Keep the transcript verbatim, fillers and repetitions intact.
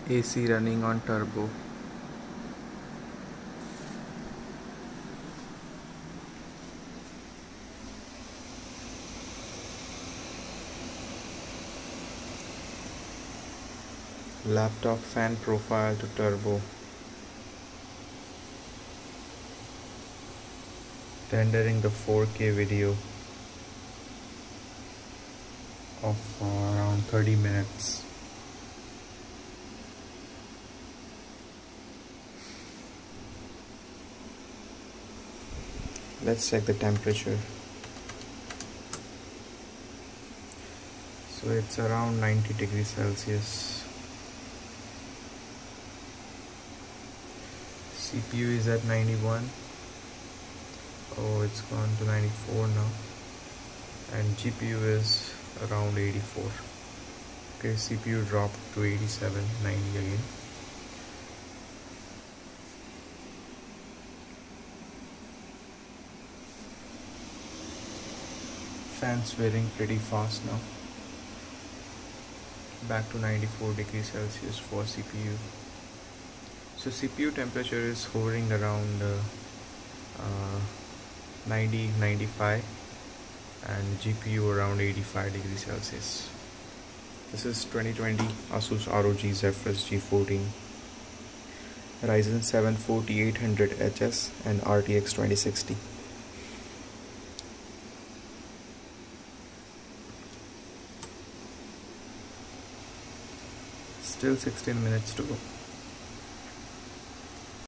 A C running on turbo. Laptop fan profile to turbo. Rendering the four K video of uh, around thirty minutes. Let's check the temperature. So it's around ninety degrees Celsius. C P U is at ninety-one. Oh, it's gone to ninety-four now. And G P U is around eighty-four. Okay, C P U dropped to eighty-seven, ninety again. Fan's whirring pretty fast now. Back to ninety-four degrees Celsius for C P U. So C P U temperature is hovering around uh, uh, ninety, ninety-five, and G P U around eighty-five degrees Celsius. This is twenty twenty Asus R O G Zephyrus G fourteen, Ryzen seven forty-eight hundred H S and R T X twenty sixty. Still sixteen minutes to go.